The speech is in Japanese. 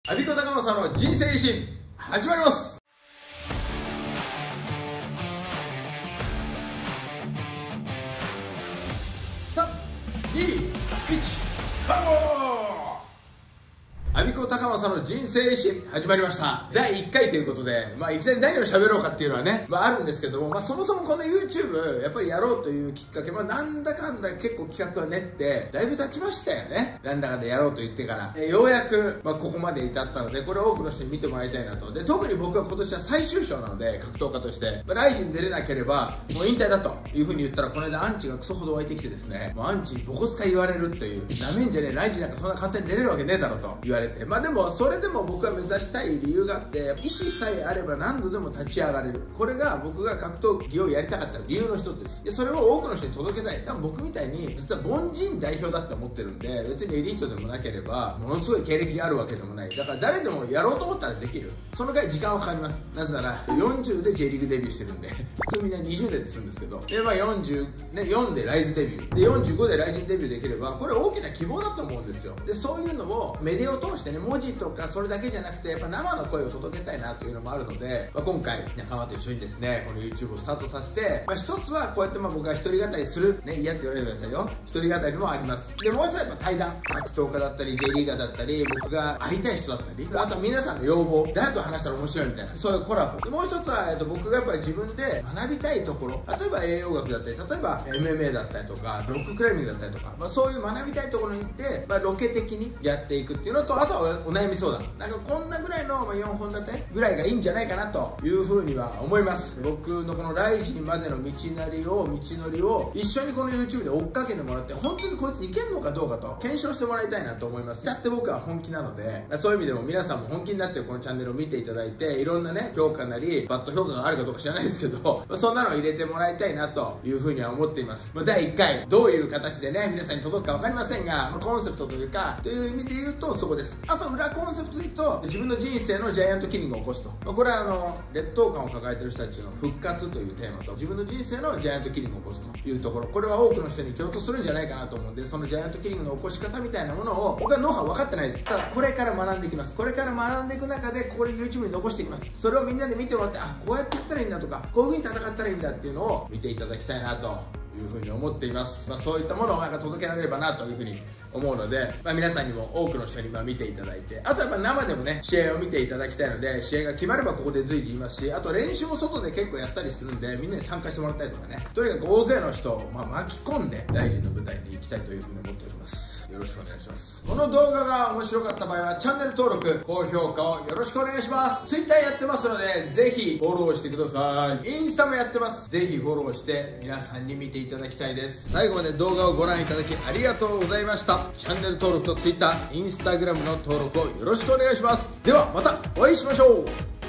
アビコ高野さんの人生維新始まります。3、2、1、バゴー。アビコ高野さんの人生維新始まりました。第1回ということで、いきなり何を喋ろうかっていうのはね、あるんですけども、そもそもこの YouTube やっぱりやろうというきっかけ、なんだかんだ結構企画は練ってだいぶ経ちましたよね。なんだかんだやろうと言ってから、ようやく、ここまで至ったので、これを多くの人に見てもらいたいなと。で、特に僕は今年は最終章なので、格闘家として、ライジン出れなければもう引退だという風に言ったら、この間アンチがクソほど湧いてきてですね、アンチにボコスカ言われるという、なめんじゃねえ、ライジンなんかそんな簡単に出れるわけねえだろと言われて、でもそれでも僕は目指したい理由があって、意思さえあれば何度でも立ち上がれる。これが僕が格闘技をやりたかった理由の一つです。でそれを多くの人に届けたい。多分僕みたいに実は凡人代表だって思ってるんで、別にエリートでもなければものすごい経歴があるわけでもない。だから誰でもやろうと思ったらできる。そのぐらい時間はかかります。なぜなら40で J リーグデビューしてるんで、普通みんな20でするんですけど、で44でライズデビューで45でライジンデビューできれば、これ大きな希望だと思うんですよ。でそういうのをメディアを通してね、文字とかそれだけじゃなくてやっぱ生の声を届けたいなというのもあるので、今回仲間と一緒にですね、この YouTube をスタートさせて、一つはこうやって僕が一人語りするね、嫌って言われてくださいよ、一人語りもあります。でもう一つはやっぱ対談、格闘家だったり J リーガーだったり、僕が会いたい人だったり、あとは皆さんの要望、誰と話したら面白いみたいな、そういうコラボで、もう一つは、僕がやっぱり自分で学びたいところ、例えば栄養学だったり、例えば MMA だったりとかロッククライミングだったりとか、そういう学びたいところに行って、ロケ的にやっていくっていうのと、あとはお悩み相談、なんかこんなぐらいの4本立てぐらいがいいんじゃないかなというふうには思います。僕のこのライジンまでの道のりを一緒にこの YouTube で追っかけてもらって、本当にこいついけるのかどうかと検証してもらいたいなと思います。だって僕は本気なので、そういう意味でも皆さんも本気になってこのチャンネルを見ていただいて、いろんなね、評価なりバッド評価があるかどうか知らないですけど、そんなのを入れてもらいたいなというふうには思っています。第1回どういう形でね、皆さんに届くか分かりませんが、コンセプトというかという意味で言うとそこです。あと裏コンセプトで言うと、自分の人生のジャイアントキリングを起こすと、これは劣等感を抱えている人たちの復活というテーマと、自分の人生のジャイアントキリングを起こすというところ、これは多くの人に共通するんじゃないかなと思うんで、そのジャイアントキリングの起こし方みたいなものを僕はノウハウ分かってないです。ただこれから学んでいきます。これから学んでいく中でここで YouTube に残していきます。それをみんなで見てもらって、こうやってやったらいいんだとか、こういう風に戦ったらいいんだっていうのを見ていただきたいなというふうに思っています。そういったものを届けられればなというふうに思うので、皆さんにも多くの人に見ていただいて、あとは生でもね、試合を見ていただきたいので、試合が決まればここで随時言いますし、あと練習も外で結構やったりするんで、みんなに参加してもらったりとかね、とにかく大勢の人を巻き込んでライジンの舞台に行きたいというふうに思っております。よろしくお願いします。この動画が面白かった場合はチャンネル登録、高評価をよろしくお願いします。 Twitter やってますのでぜひフォローしてください。インスタもやってます。ぜひフォローして皆さんに見ていただきたいです。最後まで動画をご覧いただきありがとうございました。チャンネル登録と Twitter、Instagram の登録をよろしくお願いします。ではまたお会いしましょう。